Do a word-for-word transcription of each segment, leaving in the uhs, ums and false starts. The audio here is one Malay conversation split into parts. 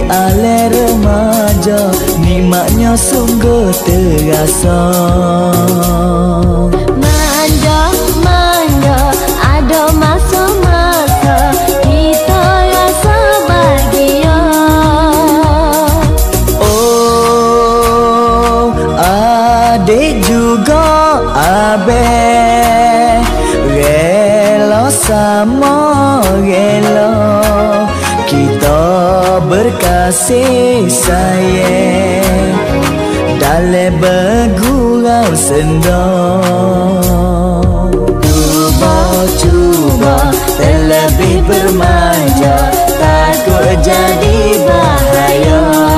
ale remaja, nikmatnya sungguh terasa. Manja, manja, ada masa-masa kita rasa bahagia. Oh, adik juga abeh rela sama rela kita berkasih sayang dalam bergurau sendang. Cuba-cuba terlebih bermanja, takut jadi bahaya.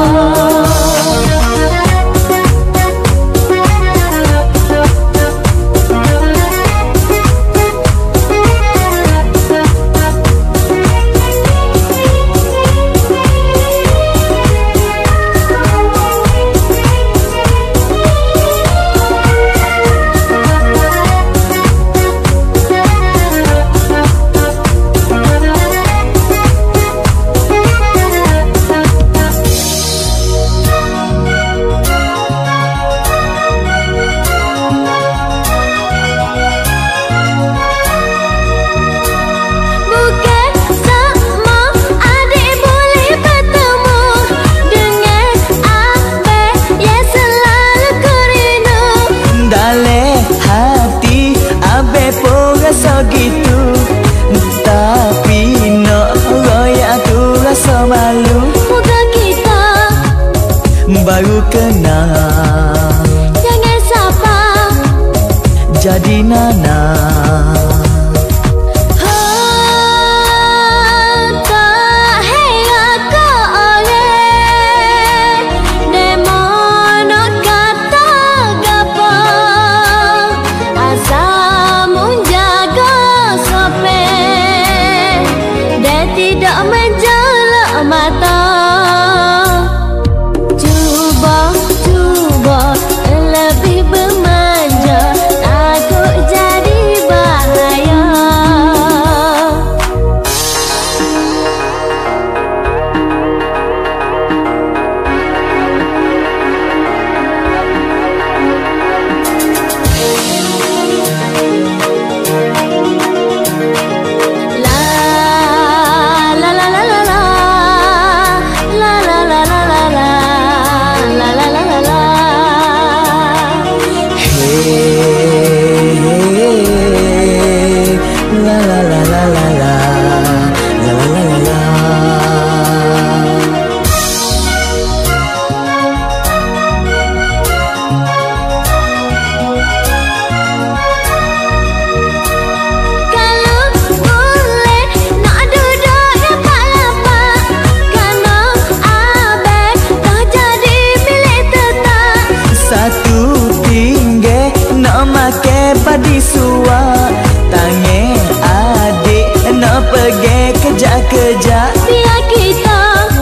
Gitu, tapi nak royak tu rasa malu. Moga kita baru kenal, jangan sapa jadi nana. Tidak menjelak mata. Cuba, cuba lebih bermanja, takut jadi bahaya. Padi suak tangan adik nak pergi kerja-kerja, biar kita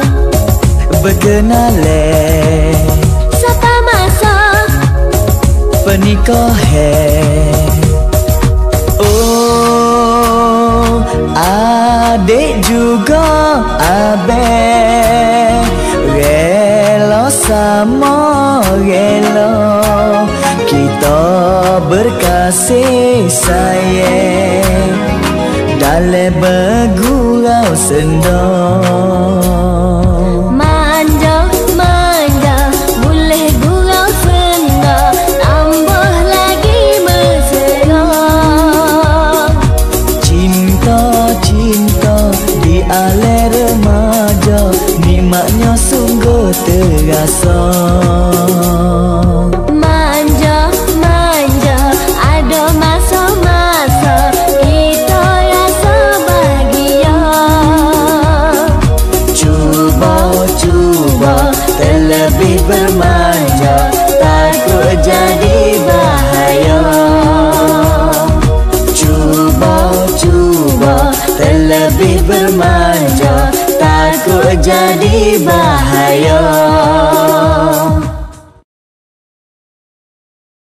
berkenalan sampai masa pernikahan. Oh, adik juga abang rela sama rela kita berkasih sayang dalam bergurau sendang. Manja, manja, boleh gurau senda, tambah lagi mesra. Cinta, cinta di ale remaja, nikmatnya sungguh terasa. Lebih bermanja, takut jadi bahaya. Cuba-cuba terlebih bermanja, takut jadi bahaya.